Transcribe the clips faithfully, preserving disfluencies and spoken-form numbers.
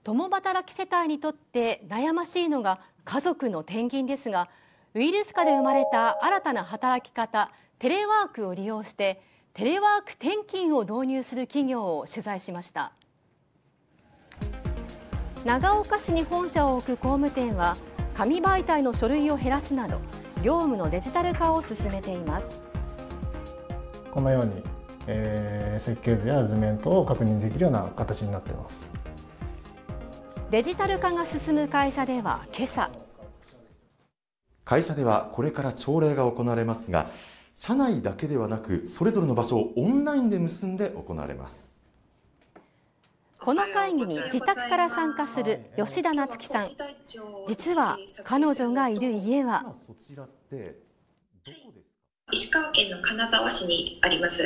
共働き世帯にとって悩ましいのが家族の転勤ですが、ウイルス禍で生まれた新たな働き方、テレワークを利用してテレワーク転勤を導入する企業を取材しました。長岡市に本社を置く工務店は、紙媒体の書類を減らすなど業務のデジタル化を進めています。 このように、えー、設計図や図面等を確認できるような形になっています。 デジタル化が進む会社では今朝、 会社ではこれから朝礼が行われますが、社内だけではなくそれぞれの場所をオンラインで結んで行われます。 この会議に自宅から参加する吉田夏樹さん。実は彼女がいる家は石川県の金沢市にあります。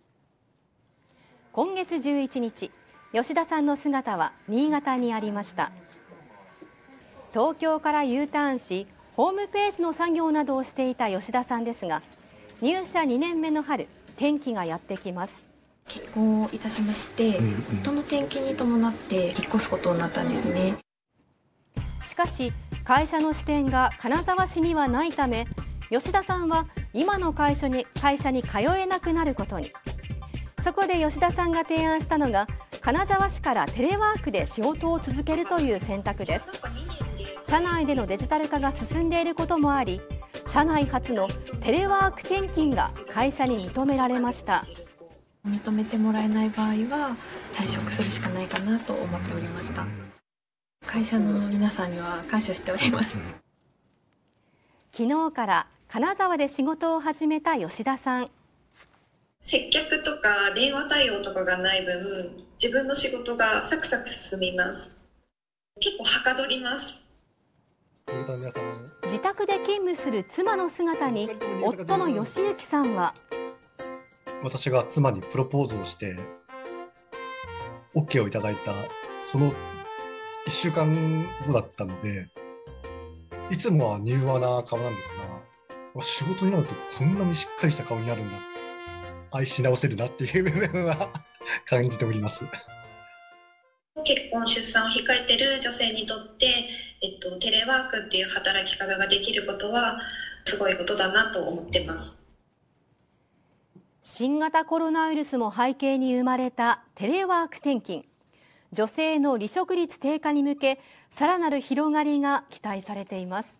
今月じゅういちにち、吉田さんの姿は新潟にありました。東京から U ターンし、ホームページの作業などをしていた吉田さんですが、入社にねんめの春、転機がやってきます。 結婚をいたしまして、うんうん、夫の転勤に伴って引っ越すことになったんですね。 しかし会社の支店が金沢市にはないため、吉田さんは今の会社に会社に通えなくなることに。そこで吉田さんが提案したのが、金沢市からテレワークで仕事を続けるという選択です。社内でのデジタル化が進んでいることもあり、社内初のテレワーク転勤が会社に認められました。 認めてもらえない場合は退職するしかないかなと思っておりました。会社の皆さんには感謝しております。 昨日から金沢で仕事を始めた吉田さん。 接客とか電話対応とかがない分、自分の仕事がサクサク進みます。結構はかどります。 自宅で勤務する妻の姿に夫の義行さんは、 私が妻にプロポーズをして オーケー をいただいたそのいっしゅうかんごだったので、いつもは柔和な顔なんですが、仕事になるとこんなにしっかりした顔になるんだ、愛し直せるなっていう部分は感じております。 結婚出産を控えている女性にとって、えっと、テレワークっていう働き方ができることはすごいことだなと思ってます。 新型コロナウイルスも背景に生まれたテレワーク転勤。女性の離職率低下に向け、さらなる広がりが期待されています。